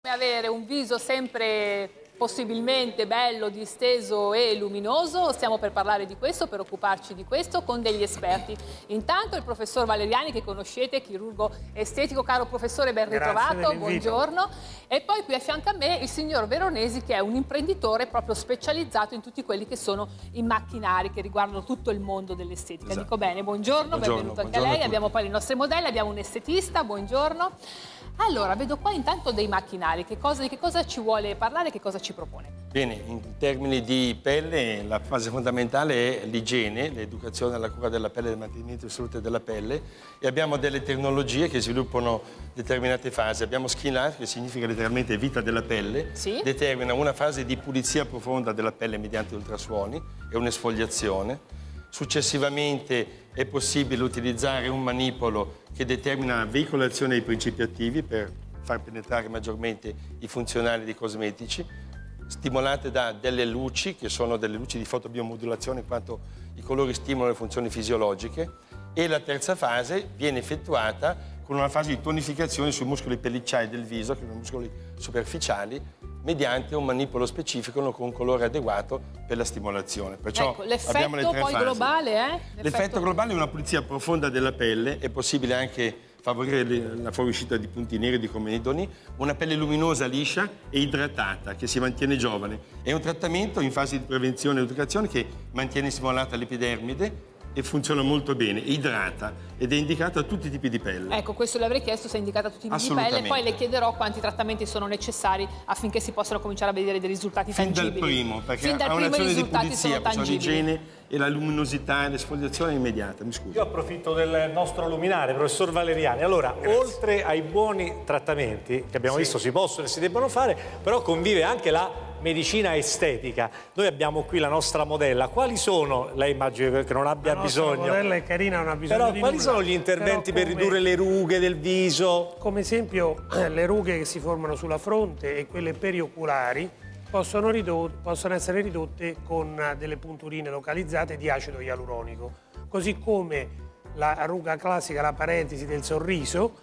Avere un viso sempre possibilmente bello, disteso e luminoso. Stiamo per parlare di questo, per occuparci di questo con degli esperti. Intanto il professor Valeriani, che conoscete, chirurgo estetico. Caro professore, ben ritrovato, buongiorno. E poi qui a fianco a me il signor Veronesi, che è un imprenditore proprio specializzato in tutti quelli che sono i macchinari che riguardano tutto il mondo dell'estetica. Esatto. Dico bene, buongiorno, benvenuto anche a lei. Abbiamo poi le nostre modelle, abbiamo un estetista, buongiorno. Allora, vedo qua intanto dei macchinari. Di che cosa ci vuole parlare, che cosa ci propone? Bene, in termini di pelle, la fase fondamentale è l'igiene, l'educazione alla cura della pelle, del mantenimento e salute della pelle, e abbiamo delle tecnologie che sviluppano determinate fasi. Abbiamo Skin Life, che significa letteralmente vita della pelle, sì? Determina una fase di pulizia profonda della pelle mediante ultrasuoni e un'esfoliazione. Successivamente è possibile utilizzare un manipolo che determina la veicolazione dei principi attivi per far penetrare maggiormente i funzionali dei cosmetici, stimolate da delle luci, che sono delle luci di fotobiomodulazione, in quanto i colori stimolano le funzioni fisiologiche. E la terza fase viene effettuata con una fase di tonificazione sui muscoli pellicciai del viso, che sono muscoli superficiali, mediante un manipolo specifico con un colore adeguato per la stimolazione. Perciò ecco, l'effetto poi fasi. Globale, L'effetto globale è una pulizia profonda della pelle, è possibile anche favorire la fuoriuscita di punti neri, di comedoni, una pelle luminosa, liscia e idratata, che si mantiene giovane. È un trattamento in fase di prevenzione e educazione che mantiene stimolata l'epidermide e funziona molto bene, idrata ed è indicato a tutti i tipi di pelle. Ecco, questo le avrei chiesto se è indicato a tutti i tipi di pelle, poi le chiederò quanti trattamenti sono necessari affinché si possano cominciare a vedere dei risultati tangibili. Fin dal primo, perché ha un'azione di pulizia, l'igiene e la luminosità e l'esfoliazione immediata. Mi scusi. Io approfitto del nostro luminare, professor Valeriani. Allora, oltre ai buoni trattamenti che abbiamo visto si possono e si debbono fare, però convive anche la medicina estetica. Noi abbiamo qui la nostra modella. Quali sono, lei immagino che non abbia bisogno. La modella è carina, non ha bisogno però di quali nulla. sono gli interventi per ridurre le rughe del viso? Come esempio le rughe che si formano sulla fronte e quelle perioculari possono essere ridotte con delle punturine localizzate di acido ialuronico, così come la ruga classica, la parentesi del sorriso,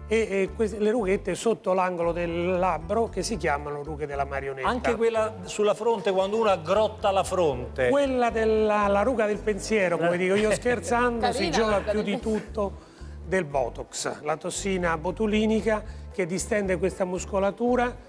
e le rughette sotto l'angolo del labbro che si chiamano rughe della marionetta. Anche quella sulla fronte, quando uno aggrotta la fronte? Quella la ruga del pensiero, come dico io scherzando, si gioca più di tutto del Botox, la tossina botulinica che distende questa muscolatura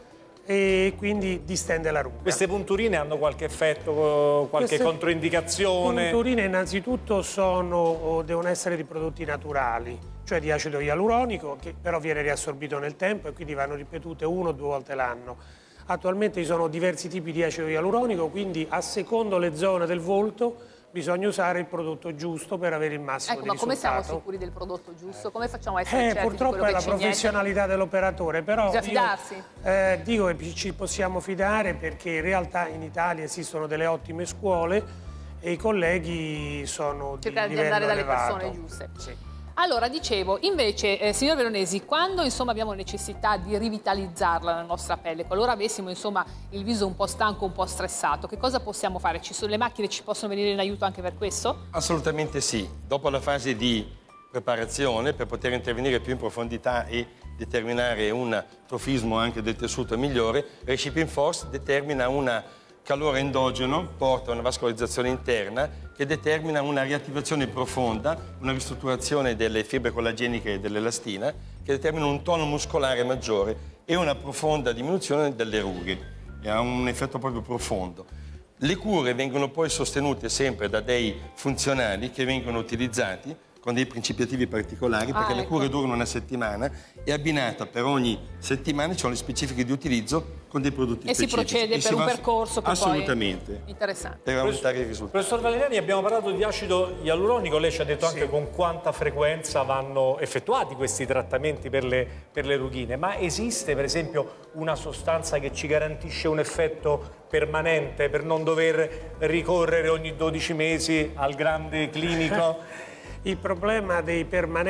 e quindi distende la ruga. Queste punturine hanno qualche effetto, qualche controindicazione? Le punturine innanzitutto devono essere di prodotti naturali, cioè di acido ialuronico, che però viene riassorbito nel tempo e quindi vanno ripetute 1 o 2 volte l'anno. Attualmente ci sono diversi tipi di acido ialuronico, quindi a secondo le zone del volto bisogna usare il prodotto giusto per avere il massimo di risultato. Ma come siamo sicuri del prodotto giusto? Come facciamo a essere certi purtroppo di quello è la professionalità dell'operatore, però bisogna fidarsi? Dico che ci possiamo fidare perché in realtà in Italia esistono delle ottime scuole e i colleghi sono di livello elevato. Cercare di andare dalle persone giuste. Sì. Allora, dicevo, invece, signor Veronesi, quando insomma abbiamo necessità di rivitalizzarla la nostra pelle, qualora avessimo insomma il viso un po' stanco, un po' stressato, che cosa possiamo fare? Le macchine ci possono venire in aiuto anche per questo? Assolutamente sì. Dopo la fase di preparazione, per poter intervenire più in profondità e determinare un trofismo anche del tessuto migliore, Reshaping Force determina un calore endogeno, porta a una vascolarizzazione interna che determina una riattivazione profonda, una ristrutturazione delle fibre collageniche e dell'elastina che determina un tono muscolare maggiore e una profonda diminuzione delle rughe. E ha un effetto proprio profondo. Le cure vengono poi sostenute sempre da dei funzionali che vengono utilizzati con dei principi attivi particolari, perché le cure durano 1 settimana e abbinata per ogni settimana ci sono le specifiche di utilizzo con dei prodotti specifici. E si procede per un percorso che assolutamente poi interessante. Per aumentare i risultati. Professor Valeriani, abbiamo parlato di acido ialuronico, lei ci ha detto anche con quanta frequenza vanno effettuati questi trattamenti per le rughine, ma esiste per esempio una sostanza che ci garantisce un effetto permanente per non dover ricorrere ogni 12 mesi al grande clinico? Il problema dei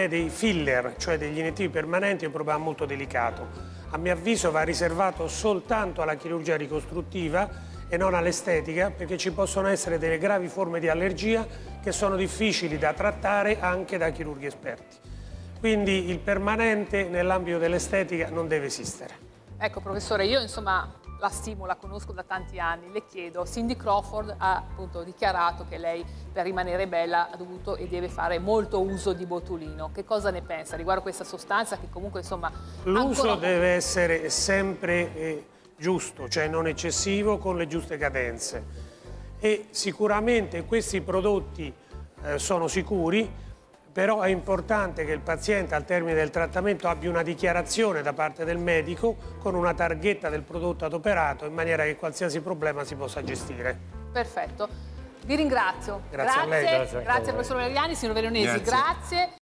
filler, cioè degli iniettivi permanenti, è un problema molto delicato. A mio avviso va riservato soltanto alla chirurgia ricostruttiva e non all'estetica, perché ci possono essere delle gravi forme di allergia che sono difficili da trattare anche da chirurghi esperti. Quindi il permanente nell'ambito dell'estetica non deve esistere. Ecco, professore, io insomma la stimo, la conosco da tanti anni. Le chiedo, Cindy Crawford ha appunto dichiarato che lei per rimanere bella ha dovuto e deve fare molto uso di botulino. Che cosa ne pensa riguardo questa sostanza che comunque insomma... L'uso deve essere sempre giusto, cioè non eccessivo, con le giuste cadenze. E sicuramente questi prodotti sono sicuri, però è importante che il paziente al termine del trattamento abbia una dichiarazione da parte del medico con una targhetta del prodotto adoperato in maniera che qualsiasi problema si possa gestire. Perfetto. Vi ringrazio. Grazie a lei. Grazie professor Valeriani, signor Veronesi, grazie.